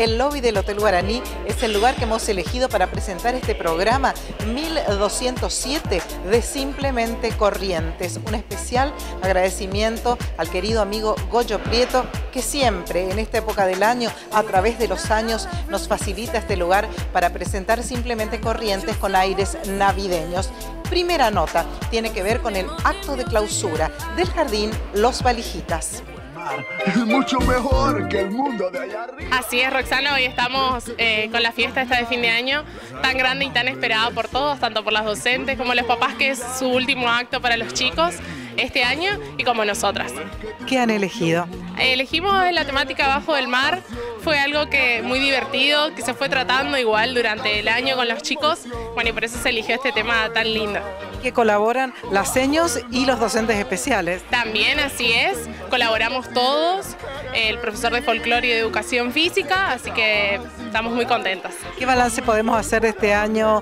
El lobby del Hotel Guaraní es el lugar que hemos elegido para presentar este programa 1207 de Simplemente Corrientes. Un especial agradecimiento al querido amigo Goyo Prieto, que siempre en esta época del año, a través de los años, nos facilita este lugar para presentar Simplemente Corrientes con aires navideños. Primera nota tiene que ver con el acto de clausura del Jardín Los Valijitas. Mucho mejor que el mundo de allá arriba. Así es, Roxana, hoy estamos con la fiesta esta de fin de año, tan grande y tan esperada por todos, tanto por las docentes como los papás, que es su último acto para los chicos este año, y como nosotras. ¿Qué han elegido? Elegimos la temática Bajo del Mar. Fue algo que muy divertido, que se fue tratando igual durante el año con los chicos. Bueno, y por eso se eligió este tema tan lindo. Que colaboran las seños y los docentes especiales. También así es, colaboramos todos, el profesor de folclore y de educación física, así que estamos muy contentas. ¿Qué balance podemos hacer de este año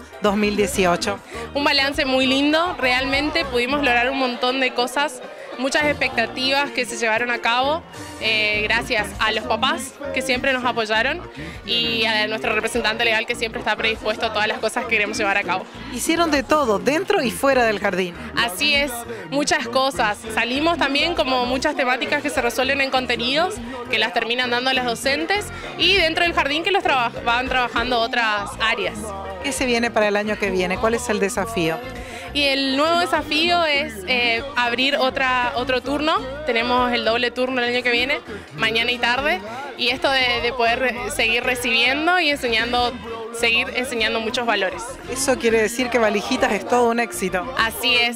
2018? Un balance muy lindo, realmente pudimos lograr un montón de cosas, muchas expectativas que se llevaron a cabo, gracias a los papás que siempre nos apoyaron y a nuestro representante legal que siempre está predispuesto a todas las cosas que queremos llevar a cabo. Hicieron de todo, dentro y fuera del jardín. Así es, muchas cosas. Salimos también como muchas temáticas que se resuelven en contenidos, que las terminan dando las docentes, y dentro del jardín que los van trabajando otras áreas. ¿Qué se viene para el año que viene? ¿Cuál es el desafío? Y el nuevo desafío es abrir otro turno. Tenemos el doble turno el año que viene, mañana y tarde, y esto de poder seguir recibiendo y seguir enseñando muchos valores. Eso quiere decir que Valijitas es todo un éxito. Así es,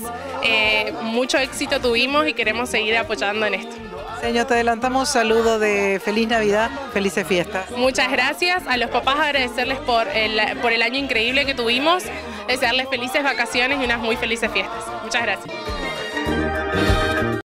mucho éxito tuvimos y queremos seguir apoyando en esto. Señor, te adelantamos un saludo de Feliz Navidad, felices fiestas. Muchas gracias. A los papás agradecerles por el año increíble que tuvimos, desearles felices vacaciones y unas muy felices fiestas. Muchas gracias.